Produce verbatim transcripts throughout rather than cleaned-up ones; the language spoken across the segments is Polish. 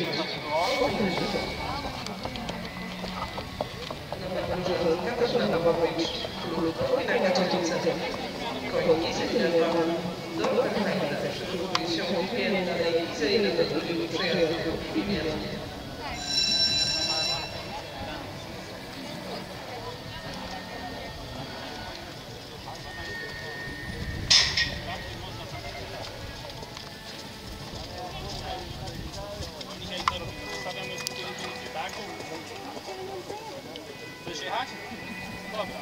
Chcesz jechać? Dobra.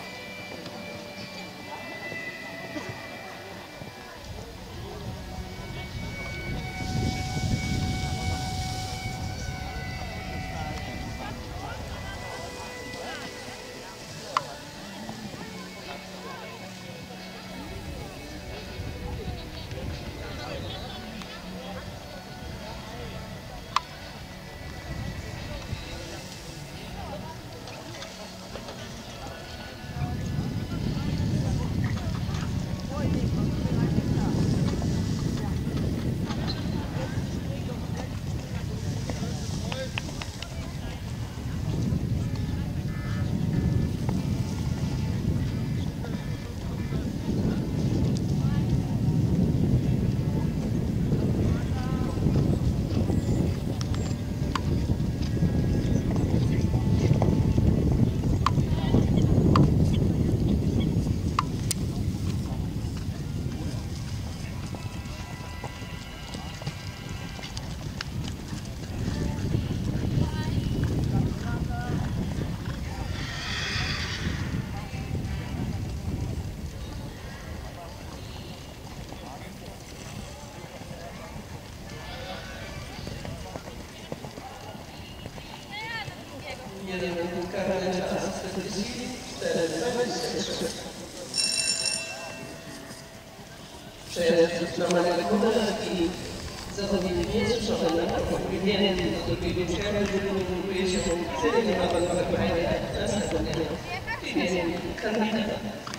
Jeden karany czas czterdzieści cztery dwadzieścia trzy. Przejazd normalnego kolarki zawodnik niezrzeszony na powinien do drugiego przejazdu, który wywołuje się celem nie ma pan zakochania następnego. Imieniem kandydata.